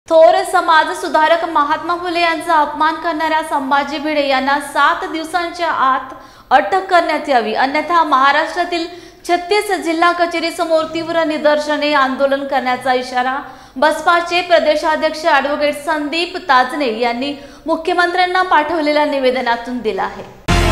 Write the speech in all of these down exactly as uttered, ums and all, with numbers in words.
थोर समाज सुधारक महात्मा फुले यांचा अपमान करणाऱ्या संभाजी भिडे यांना सात दिवसांच्या आत अटक करण्यात यावी, अन्यथा महाराष्ट्रातील छत्तीस जिल्हा कचेरी समोर तीव्र निदर्शने आंदोलन करण्याचा इशारा बसपाचे प्रदेशाध्यक्ष ॲडव्होकेट संदीप ताजने यांनी मुख्यमंत्र्यांना पाठवलेल्या निवेदनातून दिला आहे।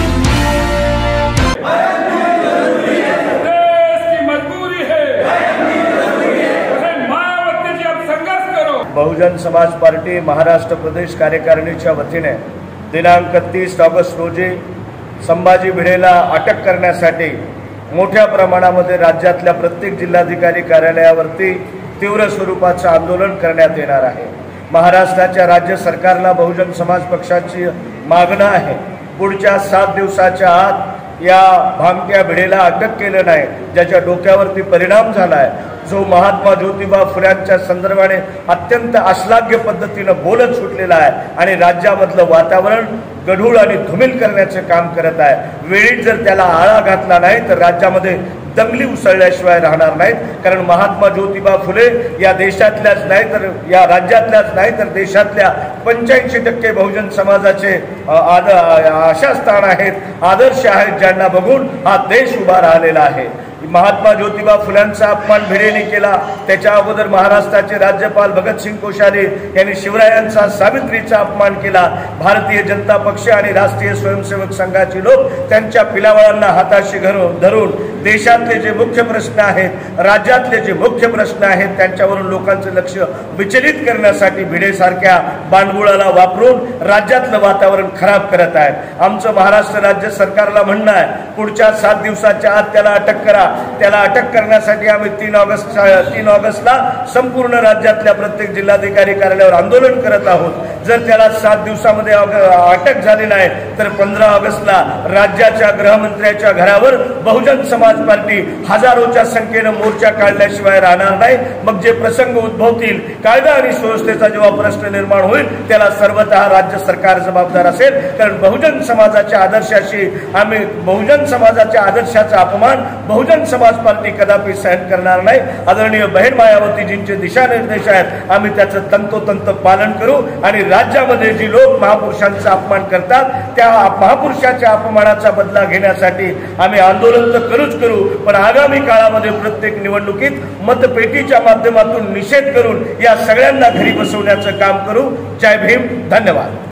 बहुजन समाज पार्टी महाराष्ट्र प्रदेश कार्यकारिणीच्या वतीने दिनांक तीस ऑगस्ट रोजी संभाजी भिडेला अटक करण्यासाठी मोठ्या प्रमाणामध्ये राज्यातल्या प्रत्येक जिल्हाधिकारी कार्यालयावरती तीव्र स्वरूपाचं आंदोलन करण्यात येणार आहे। महाराष्ट्राच्या राज्य सरकारला बहुजन समाज पक्षाची मागणं आहे, पुढच्या सात दिवसाच्या आत या भामट्या भिडेला अटक केलं नाही, ज्याच्या डोक्यावरती परिणाम झाला आहे, जो महात्मा ज्योतिबा फुल्यांच्या संदर्भाने अत्यंत अश्लाघ्य पद्धतीनं बोलत सुटलेला आहे आणि राज्यामधलं वातावरण गढूळ आणि धुमिल करण्याचे काम करत आहे। वेळीच जर त्याला आळा घातला नाही तर राज्यामध्ये दंगली उसळल्याशिवाय राहणार नाहीत, कारण महात्मा ज्योतिबा फुले या देशातल्याच नाही तर या राज्यातल्याच नाही तर देशातल्या पंच्याऐंशी टक्के बहुजन समाजाचे आद अशा स्थान आहेत, आदर्श आहेत, ज्यांना बघून हा देश उभा राहिलेला आहे। महात्मा ज्योतिबा फुल्यांचा अपमान भिडेने केला, त्याच्या अगोदर महाराष्ट्राचे राज्यपाल भगतसिंग कोश्यारी यांनी शिवरायांचा सावित्रीचा अपमान केला। भारतीय जनता पक्ष आणि राष्ट्रीय स्वयंसेवक संघाचे लोक त्यांच्या पिलावळांना हाताशी धरून देशातले जे मुख्य प्रश्न आहेत, राज्यातले जे मुख्य प्रश्न आहेत, त्यांच्यावरून लोकांचं लक्ष विचलित करण्यासाठी भिडेसारख्या बांडगुळाला वापरून राज्यातलं वातावरण खराब करत आहेत। आमचं महाराष्ट्र राज्य सरकारला म्हणणं आहे, पुढच्या सात दिवसाच्या आत त्याला अटक करा। त्याला अटक करण्यासाठी आम्ही तीन ऑगस्ट तीन ऑगस्टला संपूर्ण राज्यातल्या प्रत्येक जिल्हाधिकारी कार्यालयावर आंदोलन करत आहोत। जर त्याला सात दिवसामध्ये अटक झाली नाही तर पंधरा ऑगस्टला राज्याच्या गृहमंत्र्याच्या घरावर बहुजन समाज पार्टी हजारोच्या संख्येनं मोर्चा काढल्याशिवाय राहणार नाही। मग जे प्रसंग उद्भवतील, कायदा आणि सुव्यवस्थेचा जेव्हा प्रश्न निर्माण होईल, त्याला सर्वतः राज्य सरकार जबाबदार असेल, कारण बहुजन समाजाच्या आदर्शाशी आम्ही बहुजन समाजाच्या आदर्शाचा अपमान बहुजन समाज पार्टी कदापि सहन करणार नाही। आदरणीय बहीण मायावतीजींचे दिशानिर्देश आहेत, आम्ही त्याचं तंतोतंत पालन करू आणि राज्यामध्ये जी लोक महापुरुषांचा अपमान करतात त्या महापुरुषाच्या अपमानाचा बदला घेण्यासाठी आम्ही आंदोलन तर करूच करू, पण आगामी काळामध्ये प्रत्येक निवडणुकीत मतपेटीच्या माध्यमातून निषेध करून या सगळ्यांना घरी बसवण्याचं काम करू। जय भीम, धन्यवाद।